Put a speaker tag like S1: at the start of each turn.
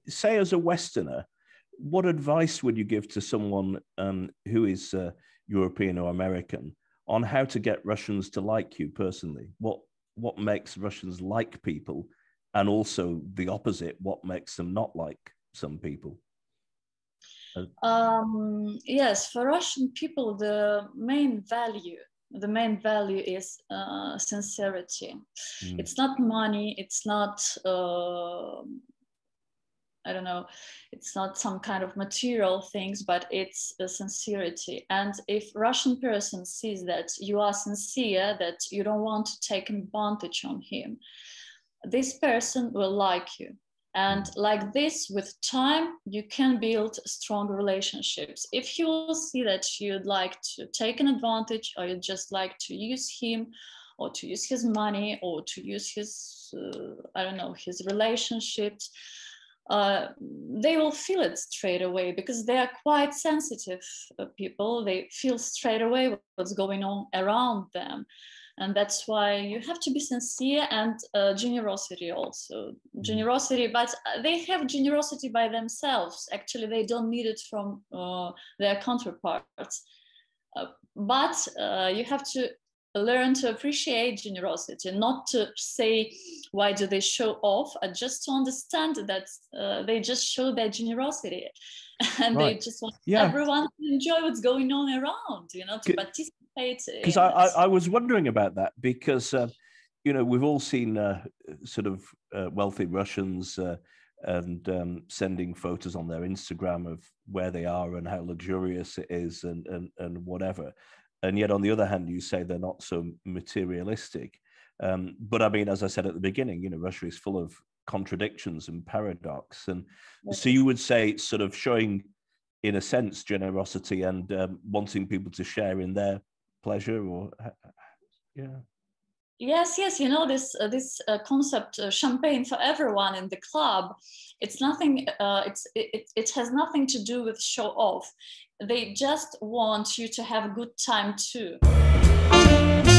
S1: say as a Westerner, what advice would you give to someone who is European or American on how to get Russians to like you personally? What makes Russians like people, and also the opposite, what makes them not like some people?
S2: Yes, for Russian people, the main value is sincerity. It's not money. It's not I don't know, it's not some kind of material things, but it's a sincerity. And if Russian person sees that you are sincere, that you don't want to take advantage on him, this person will like you. And like this, with time, you can build strong relationships. If you will see that you'd like to take an advantage, or you just like to use him, or to use his money, or to use his, I don't know, his relationships, they will feel it straight away, because they are quite sensitive people. They feel straight away what's going on around them. And that's why you have to be sincere, and generosity also. Generosity, but they have generosity by themselves. Actually, they don't need it from their counterparts. But you have to learn to appreciate generosity, not to say, why do they show off? Just to understand that they just show their generosity. And they just want everyone to enjoy what's going on around, to participate.
S1: Because I was wondering about that, because, we've all seen sort of wealthy Russians and sending photos on their Instagram of where they are and how luxurious it is and whatever. And yet, on the other hand, you say they're not so materialistic. But I mean, as I said at the beginning, Russia is full of contradictions and paradox. And so you would say it's sort of showing, in a sense, generosity and wanting people to share in their pleasure, or
S2: Yes, this concept, champagne for everyone in the club. It's nothing. It has nothing to do with show off. They just want you to have a good time too.